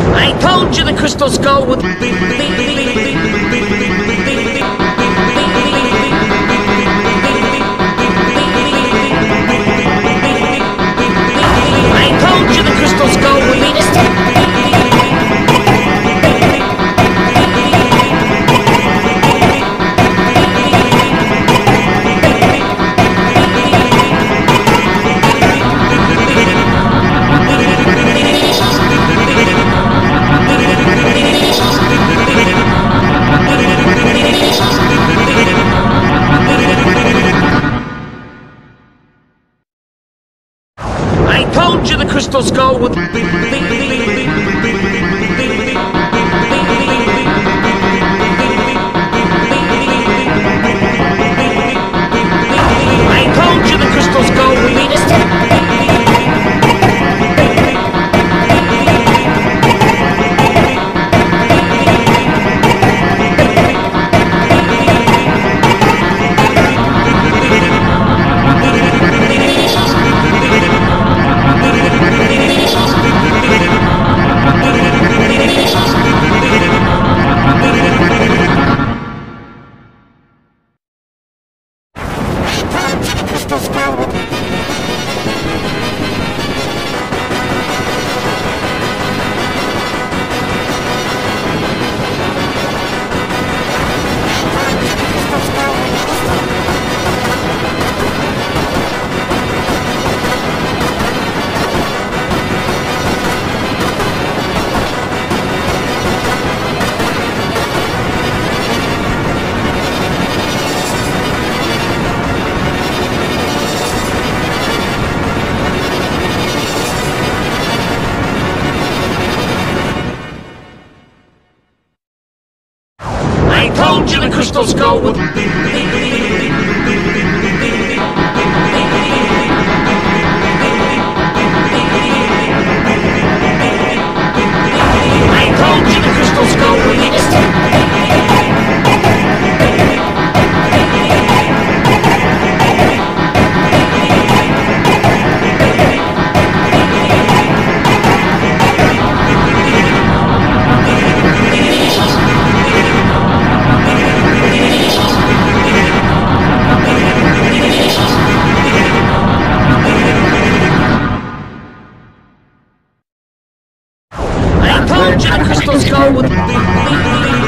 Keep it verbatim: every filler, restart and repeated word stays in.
I told you the crystal skull would be. I told you the crystal skull would lead us to. I told you the crystal skull would be. I told you the crystal skull would lead us to. I told you the crystal skull would be. I told you the crystal skull would lead us to. I told you the crystal skull would be.